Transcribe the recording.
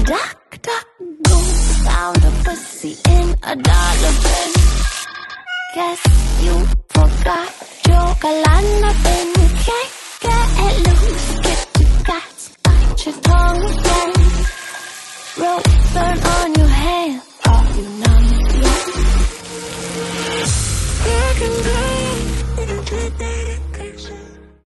Duck, duck, goose, found a pussy in a dollar bin. Guess you forgot your Kalana bin cake.